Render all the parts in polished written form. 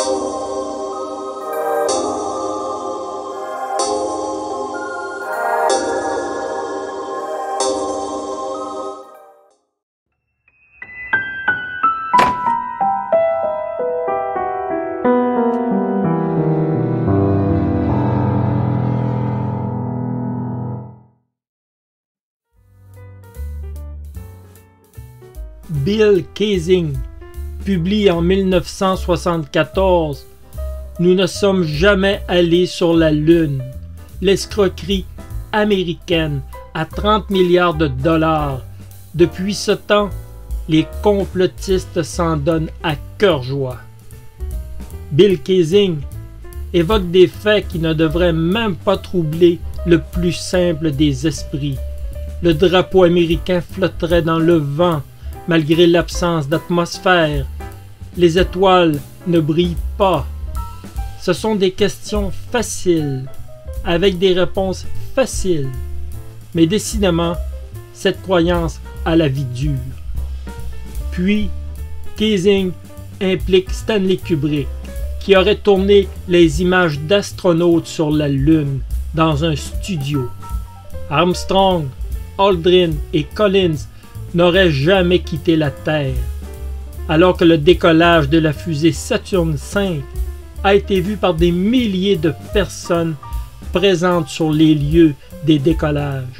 Bill Kaysing publie en 1974 « Nous ne sommes jamais allés sur la Lune. L'escroquerie américaine à 30 milliards de dollars. Depuis ce temps, les complotistes s'en donnent à cœur joie. » Bill Kaysing évoque des faits qui ne devraient même pas troubler le plus simple des esprits. Le drapeau américain flotterait dans le vent malgré l'absence d'atmosphère. Les étoiles ne brillent pas. Ce sont des questions faciles, avec des réponses faciles. Mais décidément, cette croyance a la vie dure. Puis, Kaysing implique Stanley Kubrick, qui aurait tourné les images d'astronautes sur la Lune dans un studio. Armstrong, Aldrin et Collins n'aurait jamais quitté la Terre, alors que le décollage de la fusée Saturne V a été vu par des milliers de personnes présentes sur les lieux des décollages.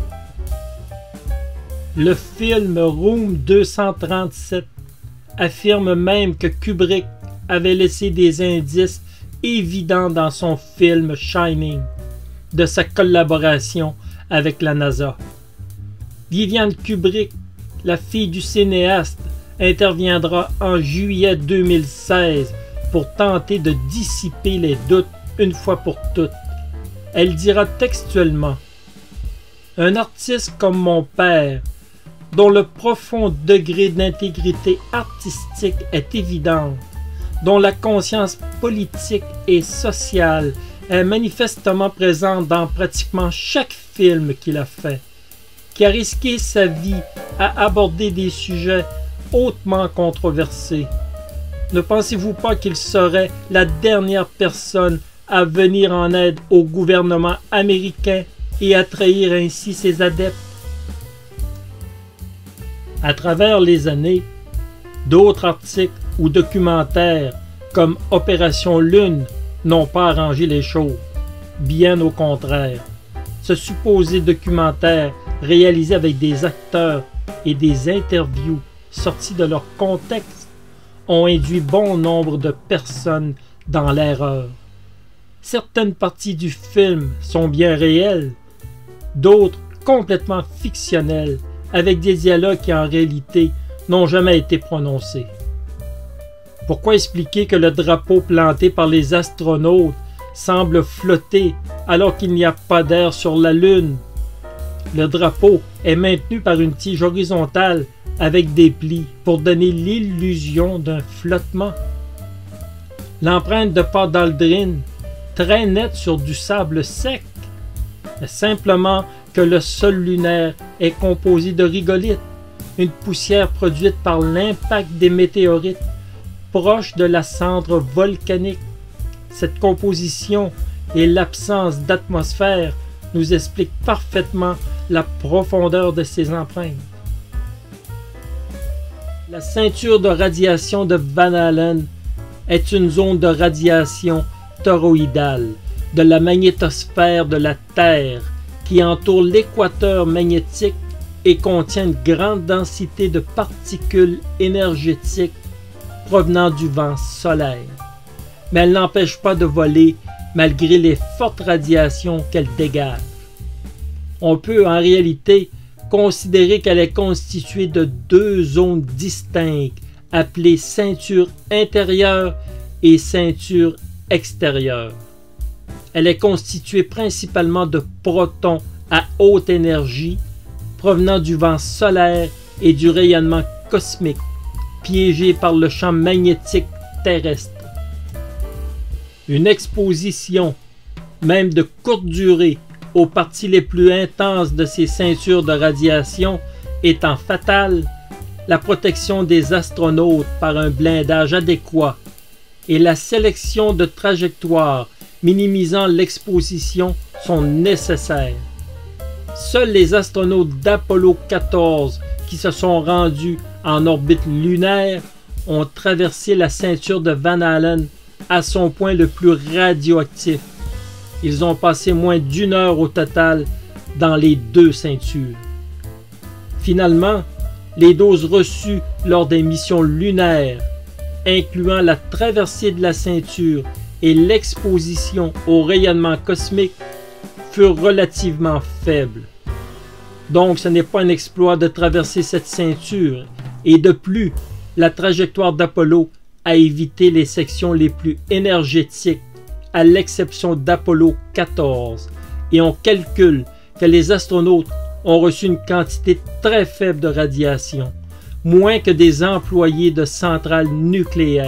Le film Room 237 affirme même que Kubrick avait laissé des indices évidents dans son film Shining de sa collaboration avec la NASA. Viviane Kubrick, la fille du cinéaste, interviendra en juillet 2016 pour tenter de dissiper les doutes une fois pour toutes. Elle dira textuellement « Un artiste comme mon père, dont le profond degré d'intégrité artistique est évident, dont la conscience politique et sociale est manifestement présente dans pratiquement chaque film qu'il a fait, qui a risqué sa vie à aborder des sujets hautement controversés. Ne pensez-vous pas qu'il serait la dernière personne à venir en aide au gouvernement américain et à trahir ainsi ses adeptes? » À travers les années, d'autres articles ou documentaires comme Opération Lune n'ont pas arrangé les choses. Bien au contraire. Ce supposé documentaire réalisé avec des acteurs et des interviews sortis de leur contexte ont induit bon nombre de personnes dans l'erreur. Certaines parties du film sont bien réelles, d'autres complètement fictionnelles, avec des dialogues qui en réalité n'ont jamais été prononcés. Pourquoi expliquer que le drapeau planté par les astronautes semble flotter alors qu'il n'y a pas d'air sur la Lune? Le drapeau est maintenu par une tige horizontale avec des plis pour donner l'illusion d'un flottement. L'empreinte de pas d'Aldrin, très nette sur du sable sec, est simplement que le sol lunaire est composé de rigolite, une poussière produite par l'impact des météorites proche de la cendre volcanique. Cette composition et l'absence d'atmosphère nous expliquent parfaitement la profondeur de ces empreintes. La ceinture de radiation de Van Allen est une zone de radiation toroïdale de la magnétosphère de la Terre qui entoure l'équateur magnétique et contient une grande densité de particules énergétiques provenant du vent solaire. Mais elle n'empêche pas de voler malgré les fortes radiations qu'elle dégage. On peut en réalité considérer qu'elle est constituée de deux zones distinctes appelées ceinture intérieure et ceinture extérieure. Elle est constituée principalement de protons à haute énergie provenant du vent solaire et du rayonnement cosmique, piégés par le champ magnétique terrestre. Une exposition, même de courte durée, aux parties les plus intenses de ces ceintures de radiation étant fatale, la protection des astronautes par un blindage adéquat et la sélection de trajectoires minimisant l'exposition sont nécessaires. Seuls les astronautes d'Apollo 14 qui se sont rendus en orbite lunaire ont traversé la ceinture de Van Allen à son point le plus radioactif. Ils ont passé moins d'1 heure au total dans les deux ceintures. Finalement, les doses reçues lors des missions lunaires, incluant la traversée de la ceinture et l'exposition au rayonnement cosmique, furent relativement faibles. Donc ce n'est pas un exploit de traverser cette ceinture, et de plus, la trajectoire d'Apollo a évité les sections les plus énergétiques, à l'exception d'Apollo 14, et on calcule que les astronautes ont reçu une quantité très faible de radiation, moins que des employés de centrales nucléaires.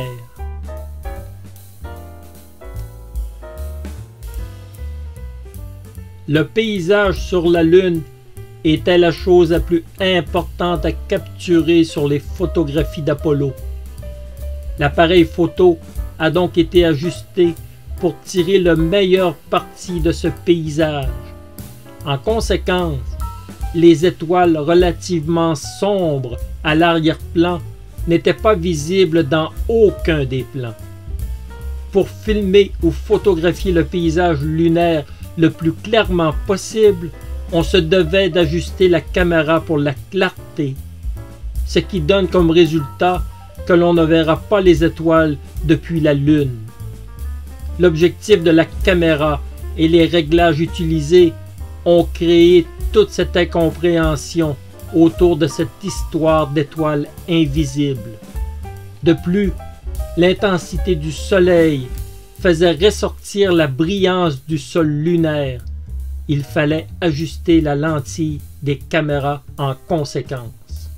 Le paysage sur la Lune était la chose la plus importante à capturer sur les photographies d'Apollo. L'appareil photo a donc été ajusté pour tirer le meilleur parti de ce paysage. En conséquence, les étoiles relativement sombres à l'arrière-plan n'étaient pas visibles dans aucun des plans. Pour filmer ou photographier le paysage lunaire le plus clairement possible, on se devait d'ajuster la caméra pour la clarté, ce qui donne comme résultat que l'on ne verra pas les étoiles depuis la Lune. L'objectif de la caméra et les réglages utilisés ont créé toute cette incompréhension autour de cette histoire d'étoiles invisibles. De plus, l'intensité du Soleil faisait ressortir la brillance du sol lunaire. Il fallait ajuster la lentille des caméras en conséquence.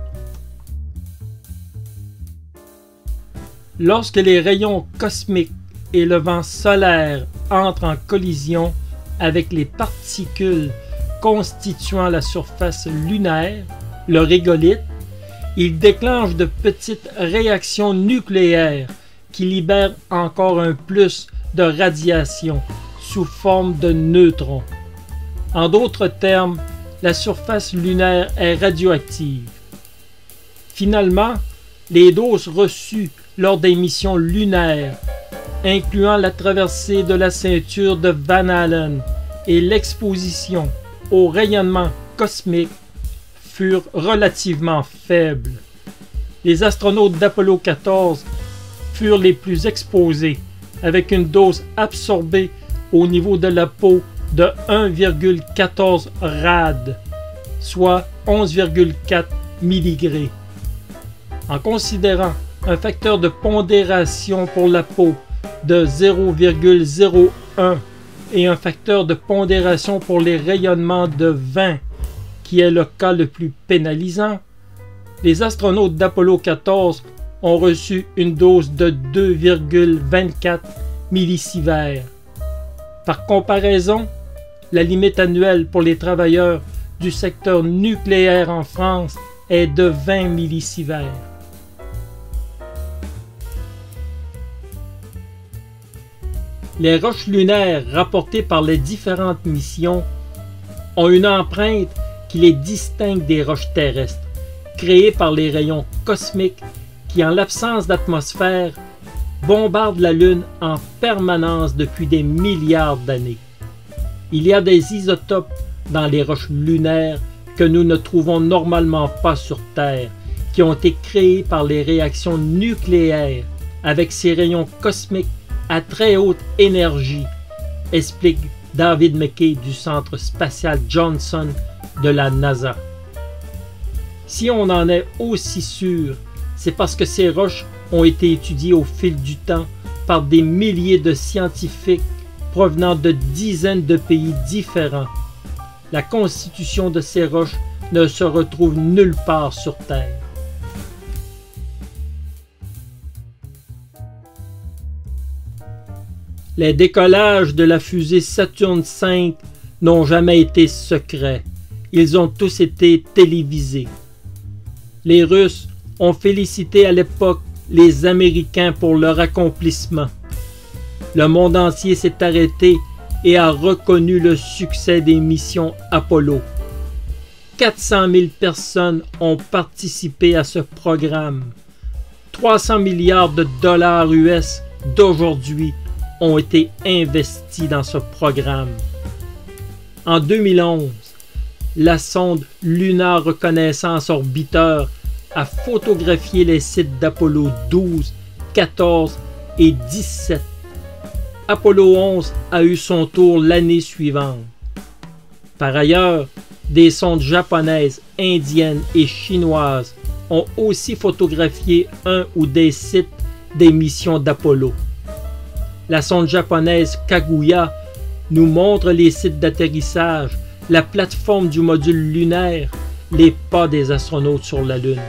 Lorsque les rayons cosmiques et le vent solaire entrent en collision avec les particules constituant la surface lunaire, le régolithe, ils déclenchent de petites réactions nucléaires qui libèrent encore un plus de radiation sous forme de neutrons. En d'autres termes, la surface lunaire est radioactive. Finalement, les doses reçues lors des missions lunaires, incluant la traversée de la ceinture de Van Allen et l'exposition au rayonnement cosmique, furent relativement faibles. Les astronautes d'Apollo 14 furent les plus exposés, avec une dose absorbée au niveau de la peau de 1,14 rad, soit 11,4 mg. En considérant un facteur de pondération pour la peau de 0,01 et un facteur de pondération pour les rayonnements de 20, qui est le cas le plus pénalisant, les astronautes d'Apollo 14 ont reçu une dose de 2,24 millisieverts. Par comparaison, la limite annuelle pour les travailleurs du secteur nucléaire en France est de 20 millisieverts. Les roches lunaires rapportées par les différentes missions ont une empreinte qui les distingue des roches terrestres, créées par les rayons cosmiques qui, en l'absence d'atmosphère, bombardent la Lune en permanence depuis des milliards d'années. Il y a des isotopes dans les roches lunaires que nous ne trouvons normalement pas sur Terre, qui ont été créés par les réactions nucléaires avec ces rayons cosmiques à très haute énergie, explique David McKay du Centre spatial Johnson de la NASA. Si on en est aussi sûr, c'est parce que ces roches ont été étudiées au fil du temps par des milliers de scientifiques provenant de dizaines de pays différents. La constitution de ces roches ne se retrouve nulle part sur Terre. Les décollages de la fusée Saturne V n'ont jamais été secrets. Ils ont tous été télévisés. Les Russes ont félicité à l'époque les Américains pour leur accomplissement. Le monde entier s'est arrêté et a reconnu le succès des missions Apollo. 400 000 personnes ont participé à ce programme. 300 milliards de dollars US d'aujourd'hui ont été investis dans ce programme. En 2011, la sonde Lunar Reconnaissance Orbiteur a photographié les sites d'Apollo 12, 14 et 17. Apollo 11 a eu son tour l'année suivante. Par ailleurs, des sondes japonaises, indiennes et chinoises ont aussi photographié un ou des sites des missions d'Apollo. La sonde japonaise Kaguya nous montre les sites d'atterrissage, la plateforme du module lunaire, les pas des astronautes sur la Lune.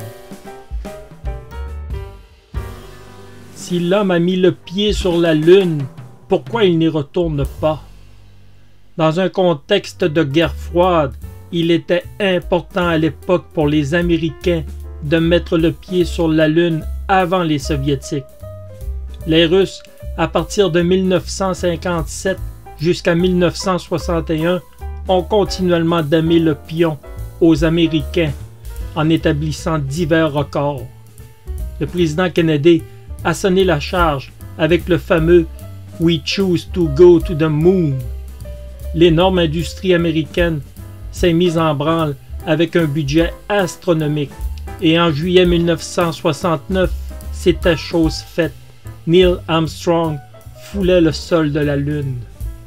Si l'homme a mis le pied sur la Lune, pourquoi il n'y retourne pas? Dans un contexte de guerre froide, il était important à l'époque pour les Américains de mettre le pied sur la Lune avant les Soviétiques. Les Russes, à partir de 1957 jusqu'à 1961, ont continuellement damé le pion aux Américains en établissant divers records. Le président Kennedy a sonné la charge avec le fameux « We choose to go to the moon ». L'énorme industrie américaine s'est mise en branle avec un budget astronomique et en juillet 1969, c'était chose faite. Neil Armstrong foulait le sol de la Lune.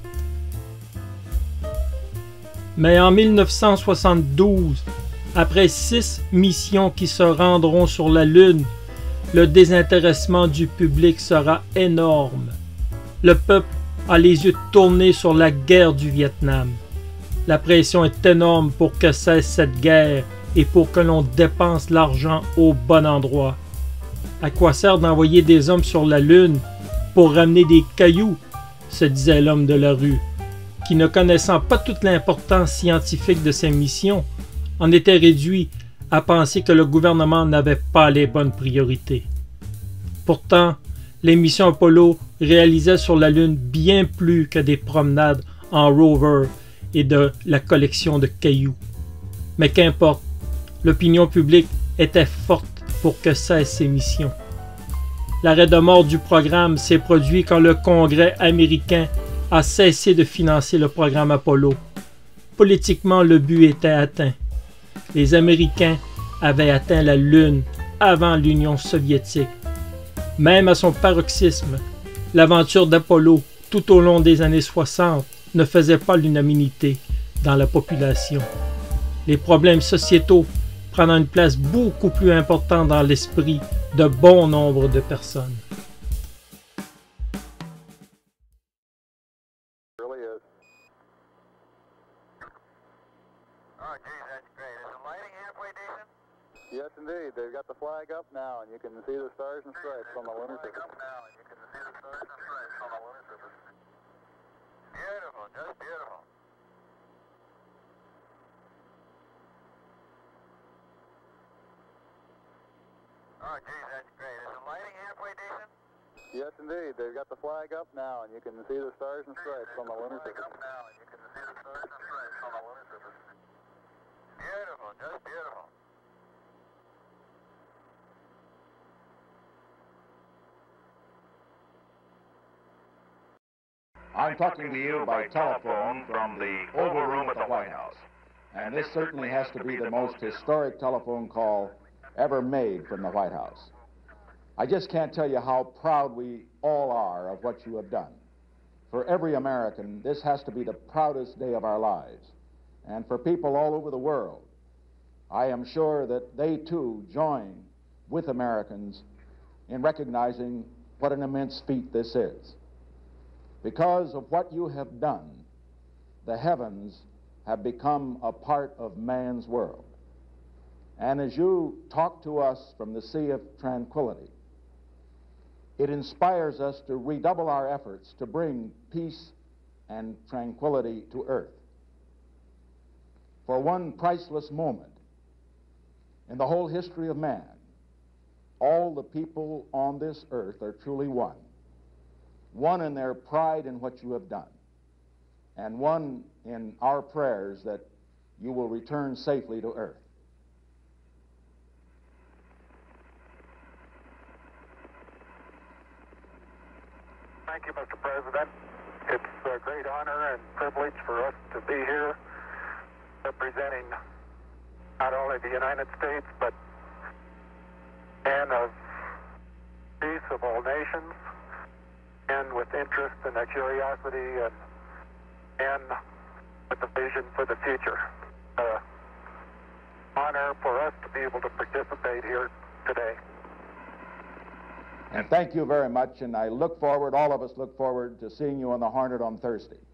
Mais en 1972, après 6 missions qui se rendront sur la Lune, le désintéressement du public sera énorme. Le peuple a les yeux tournés sur la guerre du Vietnam. La pression est énorme pour que cesse cette guerre et pour que l'on dépense l'argent au bon endroit. À quoi sert d'envoyer des hommes sur la Lune pour ramener des cailloux, se disait l'homme de la rue, qui, ne connaissant pas toute l'importance scientifique de ces missions, en était réduit à penser que le gouvernement n'avait pas les bonnes priorités. Pourtant, les missions Apollo réalisaient sur la Lune bien plus que des promenades en rover et de la collection de cailloux. Mais qu'importe, l'opinion publique était forte pour que cessent ces missions. L'arrêt de mort du programme s'est produit quand le Congrès américain a cessé de financer le programme Apollo. Politiquement, le but était atteint. Les Américains avaient atteint la Lune avant l'Union soviétique. Même à son paroxysme, l'aventure d'Apollo tout au long des années 60 ne faisait pas l'unanimité dans la population. Les problèmes sociétaux prenant une place beaucoup plus importante dans l'esprit de bon nombre de personnes. Yes, indeed. They've got the flag up now, and you can see the stars and stripes on the lunar surface. Beautiful, just beautiful. Oh, geez, that's great. Is the lighting halfway decent? Yes, indeed. They've got the flag up now, and you can see the stars and stripes on the lunar surface. Beautiful, just beautiful. I'm talking to you by telephone from the Oval Room at the White House. And this certainly has to be the most historic telephone call ever made from the White House. I just can't tell you how proud we all are of what you have done. For every American, this has to be the proudest day of our lives. And for people all over the world, I am sure that they too join with Americans in recognizing what an immense feat this is. Because of what you have done, the heavens have become a part of man's world. And as you talk to us from the Sea of Tranquility, it inspires us to redouble our efforts to bring peace and tranquility to earth. For one priceless moment in the whole history of man, all the people on this earth are truly one. One in their pride in what you have done, and one in our prayers that you will return safely to earth. Thank you, Mr. President. It's a great honor and privilege for us to be here representing not only the United States, but men of peace of all nations, and with interest and a curiosity and with a vision for the future. Honor for us to be able to participate here today. And thank you very much, and I look forward, all of us look forward to seeing you on the Hornet on Thursday.